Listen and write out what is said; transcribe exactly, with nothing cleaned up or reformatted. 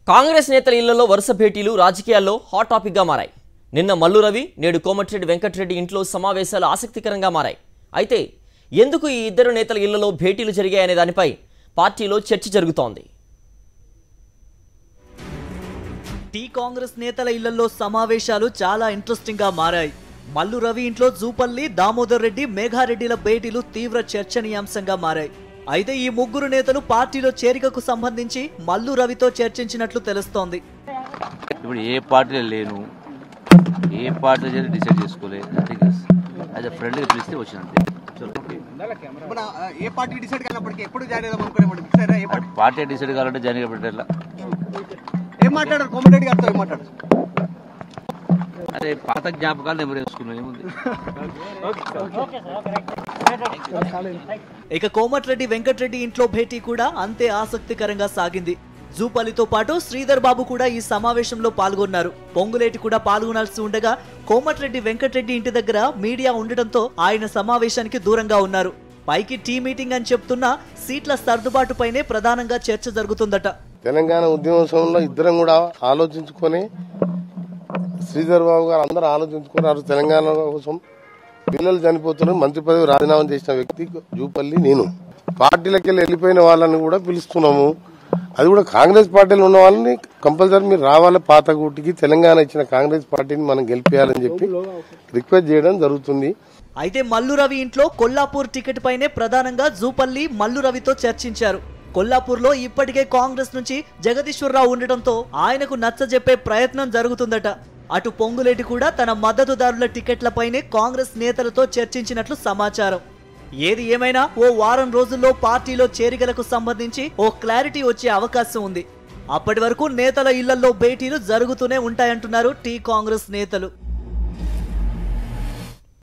కాంగ్రెస్ నేతల ఇళ్లలో వరుస భేటీలు రాజకీయాల్లో హాట్ టాపిక్గా మారాయి. నిన్న మల్లు రవి, నేడు కోమటిరెడ్డి వెంకటరెడ్డి ఇంట్లో సమావేశాలు ఆసక్తికరంగా మారాయి. అయితే ఎందుకు ఈ ఇద్దరు నేతల ఇళ్లలో భేటీలు జరిగాయనే దానిపై పార్టీలో చర్చ జరుగుతోంది. టీ కాంగ్రెస్ నేతల ఇళ్లలో సమావేశాలు చాలా ఇంట్రెస్టింగ్ గా మారాయి. మల్లు రవి ఇంట్లో జూపల్లి, దామోదర్ రెడ్డి, మేఘారెడ్డిల భేటీలు తీవ్ర చర్చనీయాంశంగా మారాయి. అయితే ఈ ముగ్గురు నేతలు పార్టీలో చేరికకు సంబంధించి మల్లు రవితో చర్చించినట్లు తెలుస్తోంది. ఇప్పుడు ఏ పార్టీలో లేను, ఏ పార్టీలో చేరి డిసైడ్ చేసుకోలేదు. యాజ్ అ ఫ్రెండ్గా పిలిస్తే వచ్చినంతే. ఏ పార్టీ డిసైడ్ కానప్పటికీ ఎప్పుడు జాయిన్ అవుదాం అనుకునే పార్టీ డిసైడ్ కావాలంటే జాయిన్ పెట్టేలా ఏం మాట్లాడారు? కోమటిరెడ్డి గారితో ఏం మాట్లాడారు? అదే పాత జ్ఞాపకాలు నెంబర్ వేసుకున్నాం. ఏముంది? ఇక కోమటిరెడ్డి వెంకటరెడ్డి ఇంట్లో భేటీ కూడా అంతే ఆసక్తికరంగా సాగింది. జూపల్లితో పాటు శ్రీధర్ బాబు కూడా ఈ సమావేశంలో పాల్గొన్నారు. పొంగులేటి కూడా పాల్గొనాల్సి ఉండగా కోమటిరెడ్డి వెంకటరెడ్డి ఇంటి దగ్గర మీడియా ఉండటంతో ఆయన సమావేశానికి దూరంగా ఉన్నారు. పైకి టీ మీటింగ్ అని చెప్తున్నా సీట్ల సర్దుబాటుపైనే ప్రధానంగా చర్చ జరుగుతుందట. తెలంగాణ ఉద్యమోత్సవంలో ఇద్దరం కూడా ఆలోచించుకొని, శ్రీధర్ బాబు గారు అందరూ ఆలోచించుకున్నారు. తెలంగాణ కోసం పిల్లలు చనిపోతున్నారు, మంత్రి పదవి రాజీనామా చేసిన వ్యక్తి జూపల్లి, నేను. పార్టీలకి వెళ్ళి వెళ్ళిపోయిన వాళ్ళని కూడా పిలుస్తున్నాము. అది కూడా కాంగ్రెస్ పార్టీలో ఉన్న వాళ్ళని కంపల్సరీ మీరు రావాలి, పాత గూటికి తెలంగాణ ఇచ్చిన కాంగ్రెస్ పార్టీని మనం గెలిపేయాలని చెప్పి రిక్వెస్ట్ చేయడం జరుగుతుంది. అయితే మల్లు రవి ఇంట్లో కొల్లాపూర్ టికెట్ పైనే ప్రధానంగా జూపల్లి మల్లు రవితో చర్చించారు. కొల్లాపూర్ లో ఇప్పటికే కాంగ్రెస్ నుంచి జగదీశ్వరరావు ఉండటంతో ఆయనకు నచ్చజెప్పే ప్రయత్నం జరుగుతుందట. అటు పొంగులేటి కూడా తన మద్దతుదారుల టికెట్లపైనే కాంగ్రెస్ నేతలతో చర్చించినట్లు సమాచారం. ఏది ఏమైనా ఓ వారం రోజుల్లో పార్టీలో చేరికలకు సంబంధించి ఓ క్లారిటీ వచ్చే అవకాశం ఉంది. అప్పటి వరకు నేతల ఇళ్లలో భేటీలు జరుగుతూనే ఉంటాయంటున్నారు టీ కాంగ్రెస్ నేతలు.